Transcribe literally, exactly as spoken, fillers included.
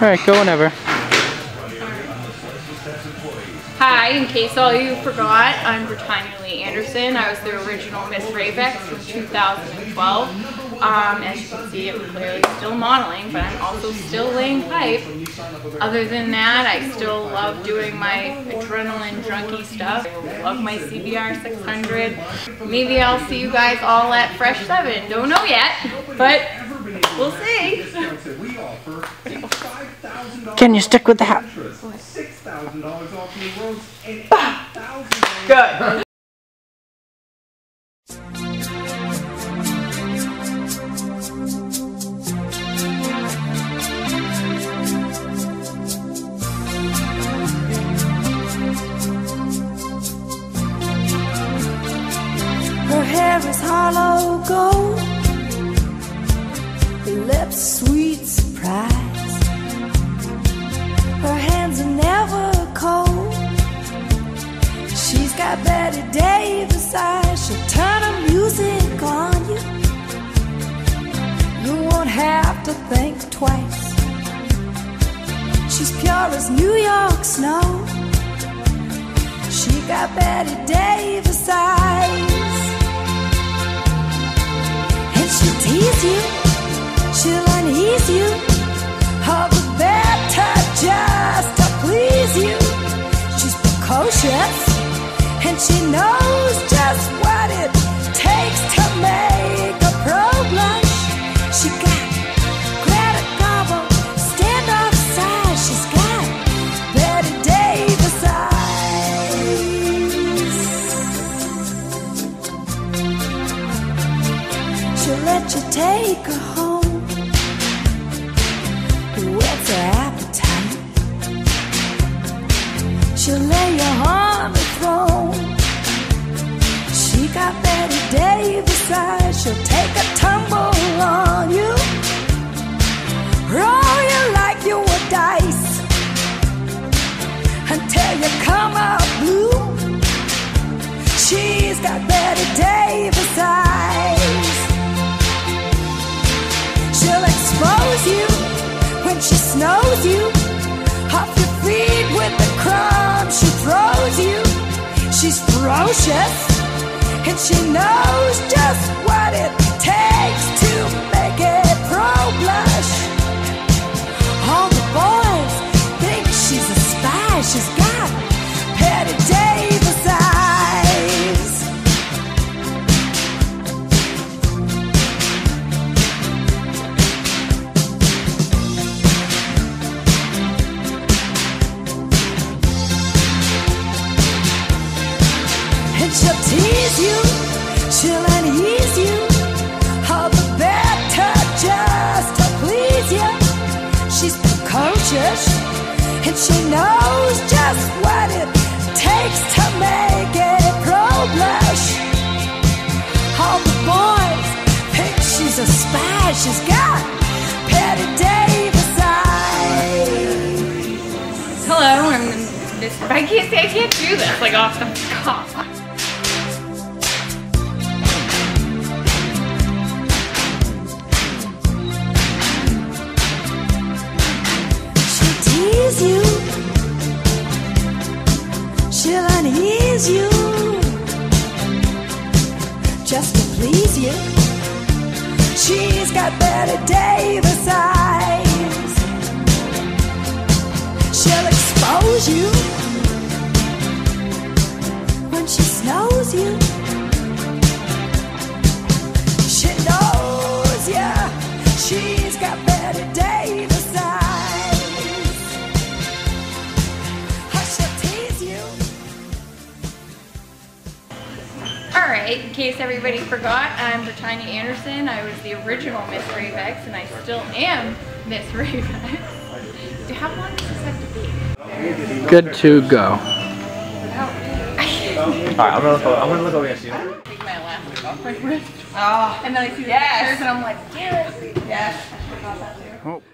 Alright, go whenever. Hi, in case all you forgot, I'm Brietanya Anderson. I was the original Miss Rave from two thousand twelve. Um, as you can see, I'm clearly still modeling, but I'm also still laying pipe. Other than that, I still love doing my adrenaline junkie stuff. I love my C B R six hundred. Maybe I'll see you guys all at Fresh seven. Don't know yet, but we'll see. Can you stick with that? Good. Her hair is hollow gold, her lips sweet surprise. Her hands are never cold. She's got Betty Davis eyes. She'll turn her music on you. You won't have to think twice. She's pure as New York snow. She got Betty Davis eyes. And she'll tease you, she'll unease you, all the better just to please you. She's precocious, and she knows just what it takes to make a pro blush. She got Greta Garbo, standoff size. She's got Betty Davis eyes. She'll let you take her home. What's her appetite? She'll lay you on the throne. She got Betty Davis eyes. She'll take a tumble on you, roll you like you were dice, until you come out blue. She's got Betty Davis eyes. She'll expose you when she snows you, off your feet with the crumbs she throws you. She's ferocious, and she knows just what it takes to make it pro blush. All the boys think she's a spy. She's got Betty Davis eyes. She'll tease you, she'll unease you, all the better just to please you. She's precocious, and she knows just what it takes to make it pro blush. All the boys think she's a spy. She's got Betty Davis eyes. Hello, I'm this. I can't say I can't do this like off the cuff. You, she'll unease you, just to please you. She's got Betty Davis eyes. She'll expose you when she snows you. She knows ya. She's got Betty Davis eyes. Alright, in case everybody forgot, I'm Brietanya Anderson. I was the original Miss Rave, and I still am Miss Rave. How long does this have to be? Good to go. Alright, I'm gonna look over, I'm gonna look over against you. Take my elastic off my wrist. Oh, And then I see the yes. pictures and I'm like, damn it. yes. I forgot that too. Oh.